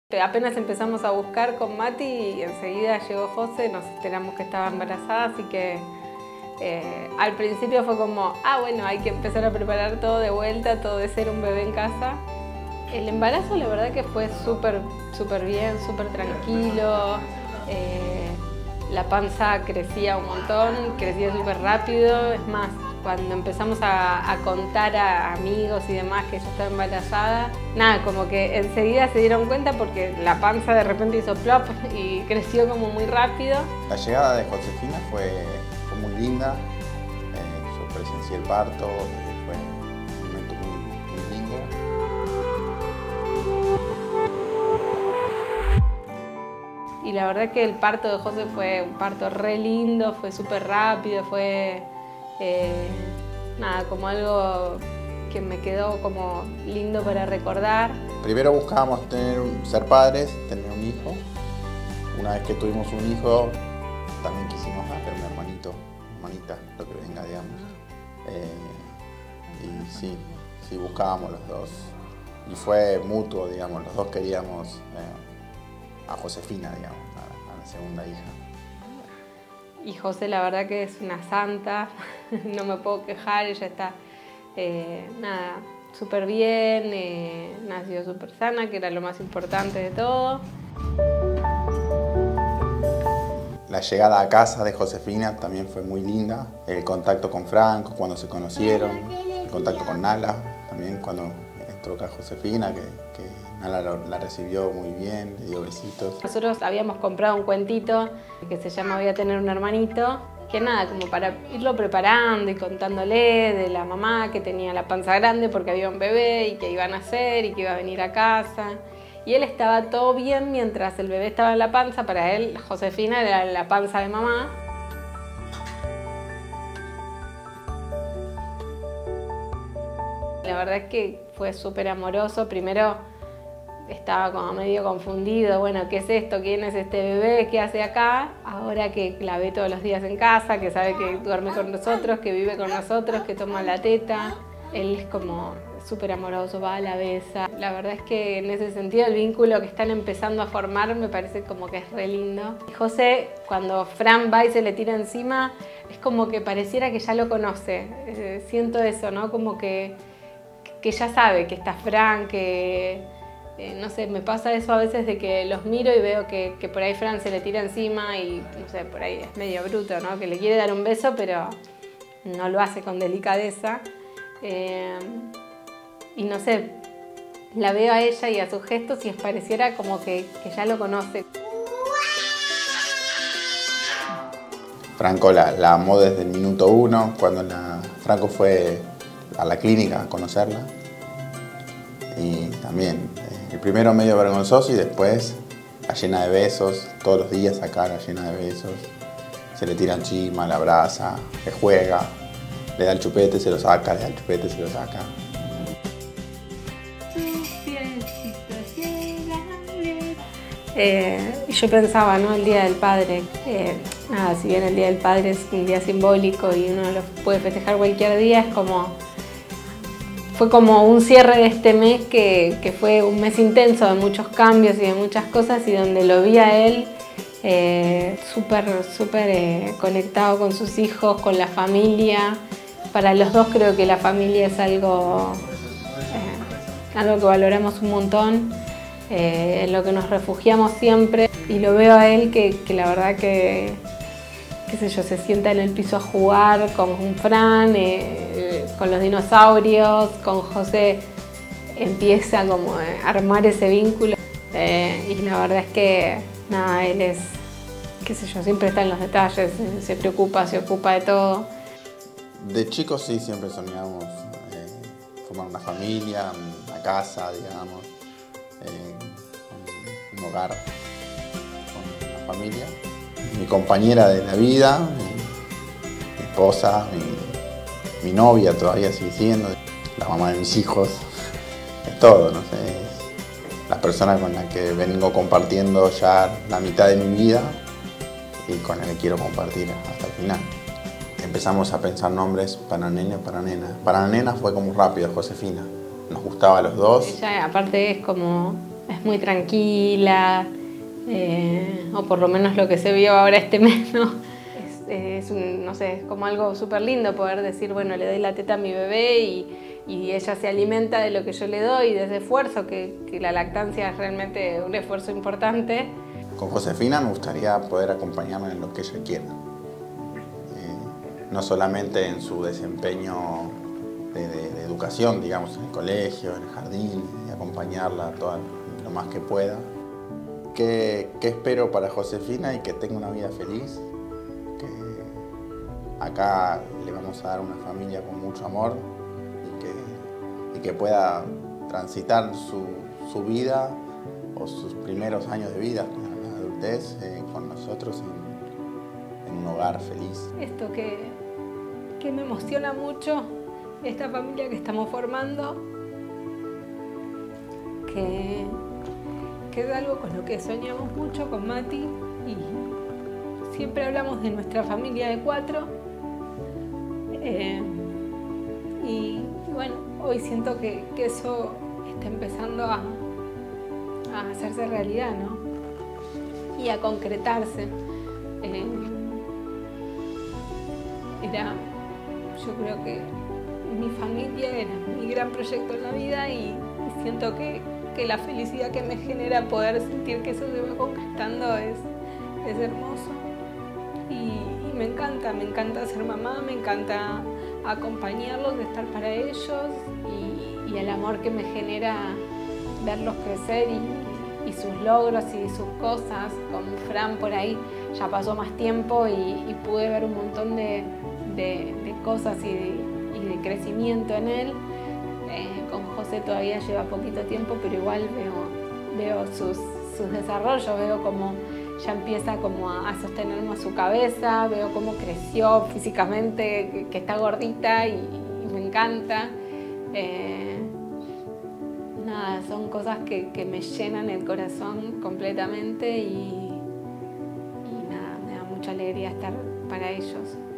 Apenas empezamos a buscar con Mati y enseguida llegó José, nos enteramos que estaba embarazada, así que al principio fue como, bueno, hay que empezar a preparar todo de vuelta, todo de ser un bebé en casa. El embarazo la verdad que fue súper bien, súper tranquilo, la panza crecía un montón, crecía súper rápido, es más, cuando empezamos a contar a amigos y demás que yo estaba embarazada, nada, como que enseguida se dieron cuenta porque la panza de repente hizo plop y creció como muy rápido. La llegada de Josefina fue muy linda, yo presencié el parto, fue un momento muy lindo. Y la verdad que el parto de José fue un parto re lindo, fue súper rápido, fue nada, como algo que me quedó como lindo para recordar. Primero buscábamos ser padres, tener un hijo. Una vez que tuvimos un hijo, también quisimos hacer un hermanita, lo que venga, digamos. Y sí, buscábamos los dos. Y fue mutuo, digamos, los dos queríamos a Josefina, digamos, a la segunda hija. Y José la verdad que es una santa, no me puedo quejar, ella está nada, súper bien, nació súper sana, que era lo más importante de todo. La llegada a casa de Josefina también fue muy linda, el contacto con Franco cuando se conocieron, el contacto con Nala también cuando entró acá Josefina, que Nala la recibió muy bien, le dio besitos. Nosotros habíamos comprado un cuentito que se llama Voy a tener un hermanito, que nada, como para irlo preparando y contándole de la mamá que tenía la panza grande porque había un bebé y que iba a nacer y que iba a venir a casa. Y él estaba todo bien mientras el bebé estaba en la panza, para él Josefina era la panza de mamá. La verdad es que fue súper amoroso. Primero estaba como medio confundido, bueno, ¿qué es esto? ¿Quién es este bebé? ¿Qué hace acá? Ahora que la ve todos los días en casa, que sabe que duerme con nosotros, que vive con nosotros, que toma la teta, él es como súper amoroso, va, la besa. La verdad es que en ese sentido el vínculo que están empezando a formar me parece como que es re lindo. Y José, cuando Fran va y se le tira encima, es como que pareciera que ya lo conoce. Siento eso, ¿no? Como que ya sabe que está Fran, que no sé, me pasa eso a veces de que los miro y veo que por ahí Fran se le tira encima y no sé, por ahí es medio bruto, ¿no? Que le quiere dar un beso pero no lo hace con delicadeza. Y no sé, la veo a ella y a sus gestos y pareciera como que ya lo conoce. Franco la amó desde el minuto uno, cuando Franco fue a la clínica a conocerla. Y también, el primero medio vergonzoso y después la llena de besos, todos los días acá la llena de besos. Se le tira encima, la abraza, le juega, le da el chupete, se lo saca, le da el chupete, se lo saca. Y yo pensaba, ¿no? El Día del Padre, nada, si bien el Día del Padre es un día simbólico y uno lo puede festejar cualquier día, fue como un cierre de este mes que fue un mes intenso de muchos cambios y de muchas cosas y donde lo vi a él súper conectado con sus hijos, con la familia. Para los dos creo que la familia es algo que valoramos un montón, en lo que nos refugiamos siempre. Y lo veo a él que la verdad que, qué sé yo, se sienta en el piso a jugar con Fran, con los dinosaurios, con José, empieza como a armar ese vínculo. Y la verdad es que, nada, él es, qué sé yo, siempre está en los detalles, se preocupa, se ocupa de todo. De chicos sí, siempre soñábamos formar una familia, una casa, digamos, un hogar con una familia. Mi compañera de la vida, mi esposa, mi novia todavía sigue siendo, la mamá de mis hijos, es todo, no sé, es la persona con la que vengo compartiendo ya la mitad de mi vida y con la que quiero compartir hasta el final. Empezamos a pensar nombres para nene, para nena. Para la nena fue como rápido, Josefina. Nos gustaba a los dos. Ella aparte es como es muy tranquila, o por lo menos lo que se vio ahora este mes, ¿no? No sé, es como algo súper lindo poder decir, bueno, le doy la teta a mi bebé y ella se alimenta de lo que yo le doy, de ese esfuerzo, que la lactancia es realmente un esfuerzo importante. Con Josefina me gustaría poder acompañarla en lo que ella quiera. No solamente en su desempeño de educación, digamos, en el colegio, en el jardín, y acompañarla todo lo más que pueda. ¿Qué espero para Josefina? Y que tenga una vida feliz. Que acá le vamos a dar una familia con mucho amor y que pueda transitar su vida o sus primeros años de vida, la adultez, con nosotros en un hogar feliz. Esto que me emociona mucho, esta familia que estamos formando, que es algo con lo que soñamos mucho con Mati, y siempre hablamos de nuestra familia de 4. Y bueno, hoy siento que eso está empezando a hacerse realidad, ¿no? Y a concretarse. Yo creo que mi familia era mi gran proyecto en la vida y siento que la felicidad que me genera poder sentir que eso se va concretando es hermoso. Y me encanta ser mamá, me encanta acompañarlos, estar para ellos y el amor que me genera verlos crecer y sus logros y sus cosas. Con Fran por ahí ya pasó más tiempo y pude ver un montón de cosas y de crecimiento en él. Con José todavía lleva poquito tiempo, pero igual veo sus desarrollos, veo cómo ya empieza como a sostener más su cabeza, veo cómo creció físicamente, que está gordita y me encanta. Nada, son cosas que me llenan el corazón completamente y nada, me da mucha alegría estar para ellos.